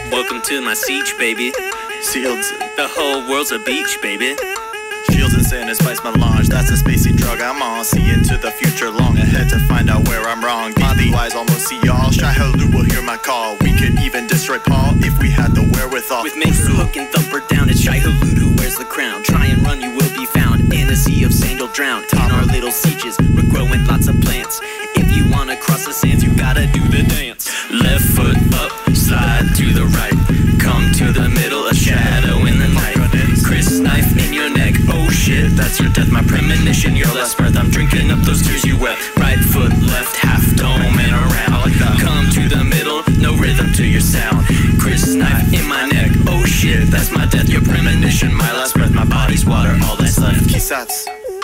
Welcome to my seitch, baby. Sealed. The whole world's a beach, baby. Shields and sin and spice melange, that's a spacey drug I'm on. See into the future long ahead to find out where I'm wrong. My eyes almost see y'all. Shai-Hulud will hear my call. We could even destroy Paul if we had the wherewithal. With Maester, hook, and thumper down, it's Shai-Hulud who wears the crown. Try and run, you will be found in a sea of sand, you'll drown. In our little seitches, we're growing lots of plants. If you wanna cross the sands, you gotta do the dance. Left foot up, slide to the right. Come to the middle, a shadow in the night. Crysknife in your neck, oh shit, that's your death, my premonition, your last breath. I'm drinking up those tears you wept. Right foot, left, half dome and around. Come to the middle, no rhythm to your sound. Crysknife in my neck, oh shit, that's my death, your premonition, my last breath. My body's water, all that's left. Kisats.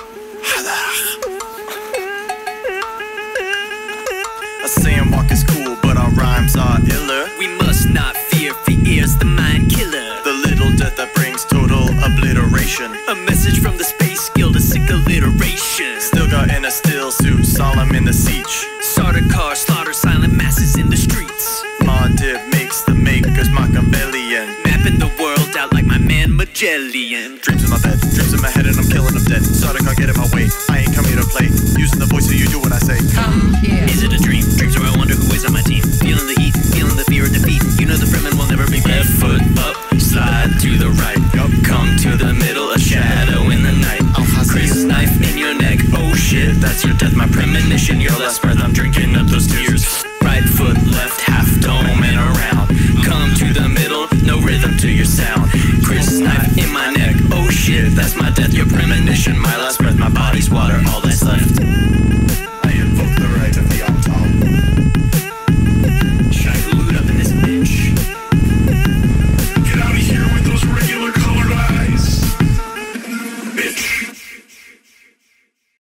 A saying walk is cool, but our rhymes are iller. We must not fear is the mind killer. The little death that brings total obliteration. A message from the space guild, a sick alliteration. Still got in a still suit, solemn in the seitch. Start a car, slaughter silent masses in the streets. Ma dip makes the makers Machiavellian. Mapping the world out like my man Magellan. Dreams in my bed, dreams in my head, and I'm killing them dead. Start a car, get in my way, I ain't come here to play. Using the voice so you do what I say. Come here. Is it a dream? Dreams where I wonder who is on my team. Feeling the heat, feeling the fear of defeat. You know the Fremen will never be left foot up, slide to the right. Come to the middle, a shadow in the night. Crysknife in your neck, oh shit, that's your death, my premonition, your last breath. I'm drinking up those tears. Right foot, left, half dome and around. Come to the middle, no rhythm to your sound. Crysknife in my neck, oh shit, that's my death, your premonition, my last breath. My body's water, all that's left.